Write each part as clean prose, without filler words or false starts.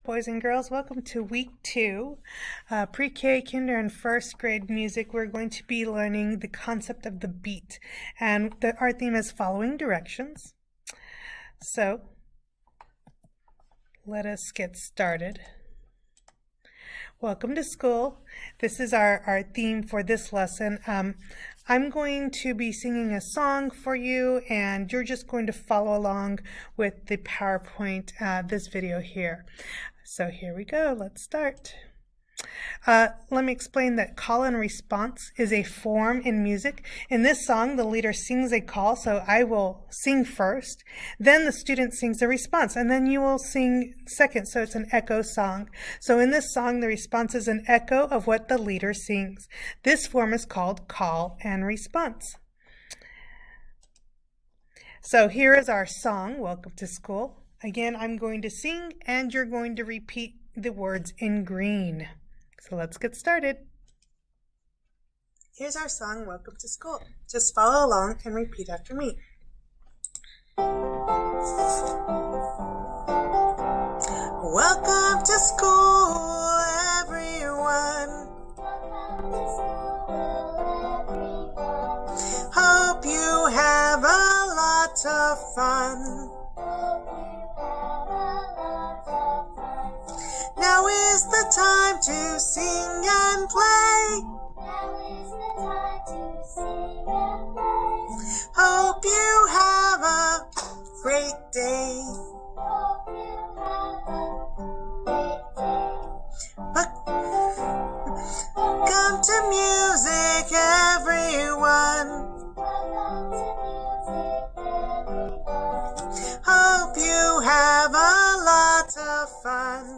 Boys and girls, welcome to week 2, pre-K, kinder, and first grade music. We're going to be learning the concept of the beat, and our theme is following directions. So, let us get started. Welcome to school. This is our theme for this lesson. I'm going to be singing a song for you, and you're just going to follow along with the PowerPoint, this video here. So here we go. Let's start. Let me explain that call and response is a form in music. In this song, the leader sings a call, so I will sing first. Then the student sings a response, and then you will sing second, so it's an echo song. So in this song, the response is an echo of what the leader sings. This form is called call and response. So here is our song, Welcome to School. Again, I'm going to sing, and you're going to repeat the words in green. So let's get started. Here's our song, Welcome to School. Just follow along and repeat after me. Welcome to school, everyone. Hope you have a lot of fun. Now is the time to sing and play. Hope you have a great day. Come to music, everyone. Hope you have a lot of fun.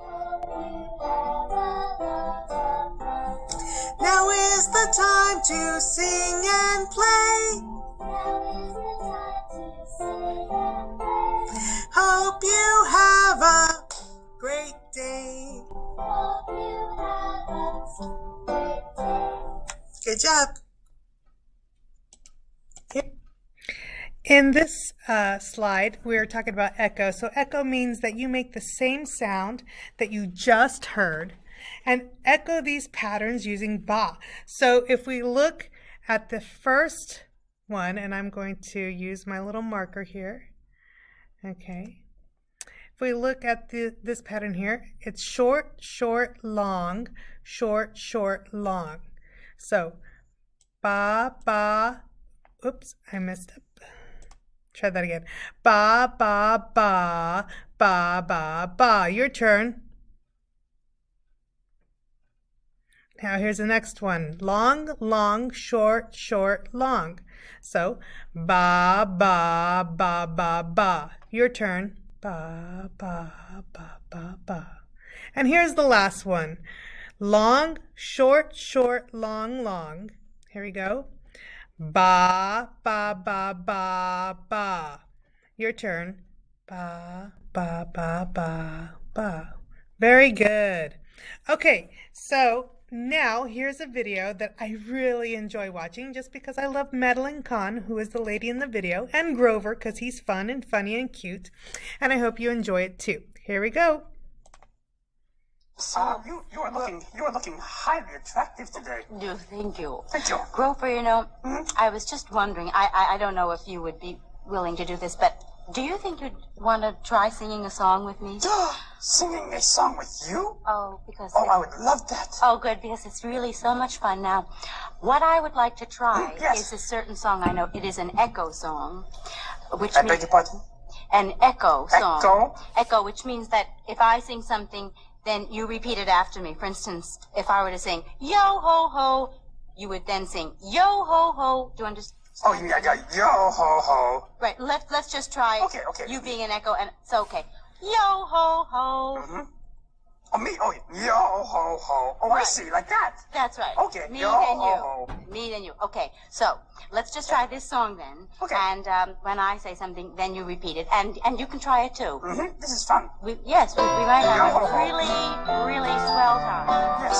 Now is the time to sing and play. Hope you have a great day. Good job. In this slide, we are talking about echo. So echo means that you make the same sound that you just heard and echo these patterns using ba. So if we look at the first one, and I'm going to use my little marker here. Okay. If we look at this pattern here, it's short, short, long, short, short, long. So ba, ba, oops, I messed up. Try that again. Ba, ba, ba, ba, ba, ba. Your turn. Now here's the next one. Long, long, short, short, long. So ba, ba, ba, ba, ba. Your turn. Ba, ba, ba, ba, ba. And here's the last one. Long, short, short, long, long. Here we go. Ba, ba, ba, ba, ba. Your turn. Ba, ba, ba, ba, ba. Very good. Okay, so now here's a video that I really enjoy watching just because I love Madeline Kahn, who is the lady in the video, and Grover because he's fun and funny and cute. And I hope you enjoy it too. Here we go. You are looking highly attractive today. Thank you. Thank you. Grover, I was just wondering, I don't know if you would be willing to do this, but do you think you'd want to try singing a song with me? Singing a song with you? Oh, because... Oh, I would love that. Oh, good, because it's really so much fun. Now, what I would like to try yes. is a certain song I know. It is an echo song, which I means... beg your pardon? An echo song. Echo? Echo, which means that if I sing something, then you repeat it after me. For instance, if I were to sing, yo ho ho, you would then sing, yo ho ho. Do you understand? Oh, yeah, yo ho ho. Right, let's just try Okay. you being an echo, and so, okay. Yo ho ho. Mm-hmm. Oh, me? Oh, yo ho ho. Oh, Right. I see, like that. That's right. Okay, Me yo and ho you. ho. Me and you. Okay, so let's just try this song then. Okay. And when I say something, then you repeat it, and you can try it too. Mm-hmm. This is fun. We might have a really, really swell time. Yes.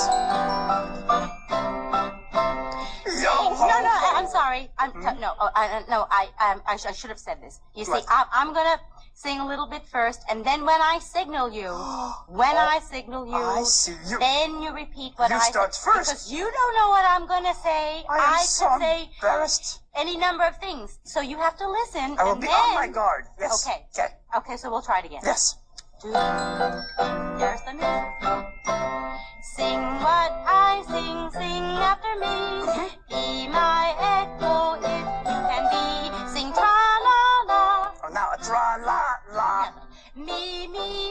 Yo ho No, ho. I'm sorry. I should have said this. You see, What? I'm gonna sing a little bit first, and then when I signal you, I see you. then you repeat what I start say. first. Because you don't know what I'm going to say. I am so could say embarrassed. any number of things. So you have to listen. I will and be then... on my guard. Yes. Okay. Okay. Okay, so we'll try it again. Yes. There's the music. Sing what I sing, sing after me. Be my echo if you can be. Sing tra-la-la. Oh, now a tra-la-la. Me. Me.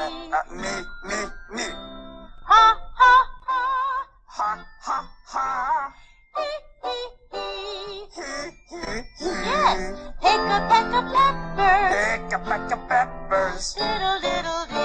Ha, ha, ha. Ha, ha, ha. Hee, hee, hee. Yes. Pick a peck of peppers. Pick a peck of peppers. Diddle, diddle, dee.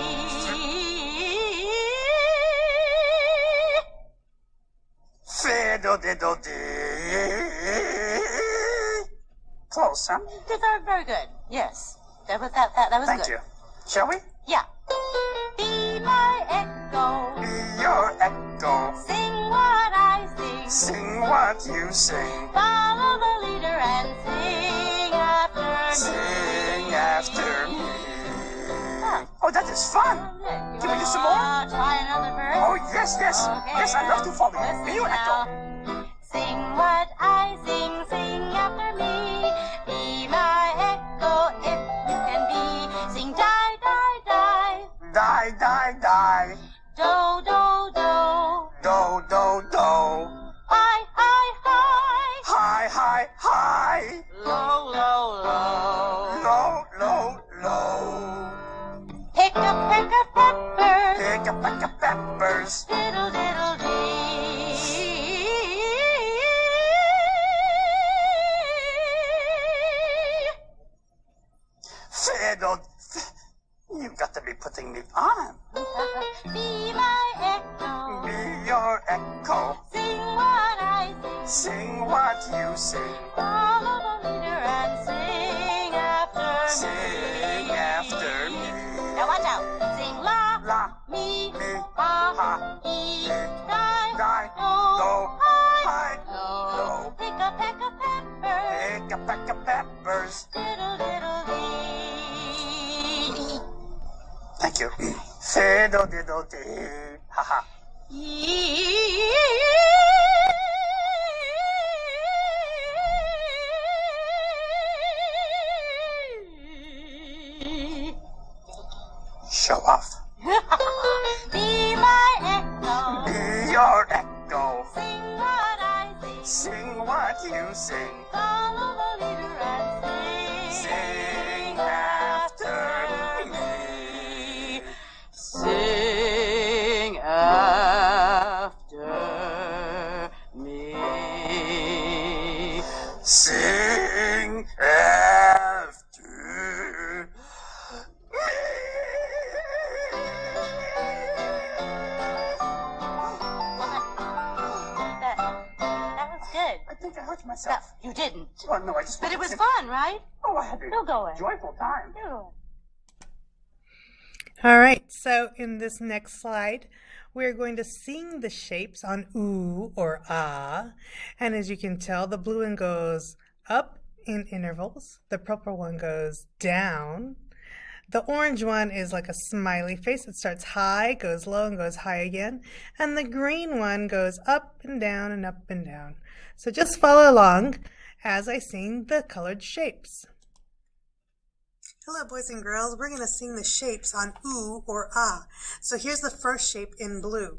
Fiddle diddle dee. Close, huh? Very, very good. Yes. That was that was Thank good. you. Shall we? Yeah. Be my echo. Be your echo. Sing what I sing. Sing what you sing. Follow the leader and sing after me. Sing after me. Huh. Oh, that is fun. Good. Can we do some more? Try another verse. Oh, yes, yes. Okay, Yes, I love to follow you. listen Be your echo. now. Sing what I sing, sing after me. Be my echo if you can be. Sing die, die, die. Die, die, die. Do, do, do. Do, do, do. High, high, high. High, high, high. Low, low, low. Low, low, low. Pick a peck of peppers. Pick a peck of peppers. Diddle, diddle, dee. Fiddle. You've got to be putting me on. Be my echo. Be your echo. Sing what I sing. Sing what you sing. Follow the leader and sing after me. Sing after me. Now watch out. Sing la, La, mi, mi, ha, ha, e, e, die, die, do, do, high, high, low. low. Pick a peck of peppers. Pick a peck of peppers. Diddle, diddle, dee. Thank you. Fiddle diddle dee. Ha ha. Show off. Be my echo. Be your echo. Sing what I sing. Sing what you sing. Follow the leader and sing. Sing after me. Sing after me. Sing after me. That was good. I think I hurt myself. You didn't. Oh, no, I just... But it was fun, right? Oh, I had a You'll go in. joyful time. All right, so in this next slide, we're going to sing the shapes on oo or ah. And as you can tell, the blue one goes up in intervals. The purple one goes down. The orange one is like a smiley face. It starts high, goes low, and goes high again. And the green one goes up and down and up and down. So just follow along as I sing the colored shapes. Hello, boys and girls. We're going to sing the shapes on oo or ah. So here's the first shape in blue.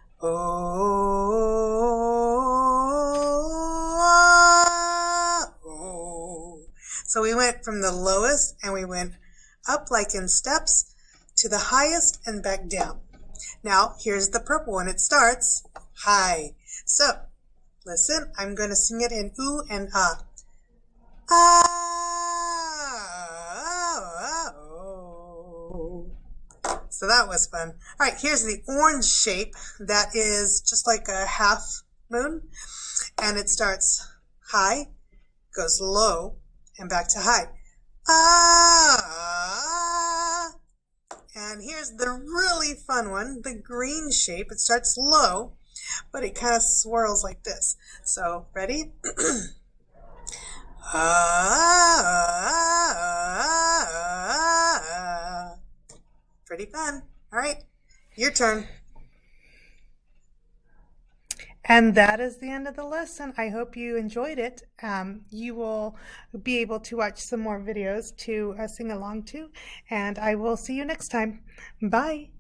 Oh, ah, oh. So we went from the lowest and we went up like in steps to the highest and back down. Now here's the purple one. It starts high. So listen, I'm going to sing it in oo and ah. So that was fun. All right, here's the orange shape that is just like a half moon. And it starts high, goes low, and back to high. Ah. And here's the really fun one, the green shape. It starts low, but it kind of swirls like this. So, ready? Ah. Pretty fun. All right, your turn. And that is the end of the lesson. I hope you enjoyed it. You will be able to watch some more videos to sing along to, and I will see you next time. Bye.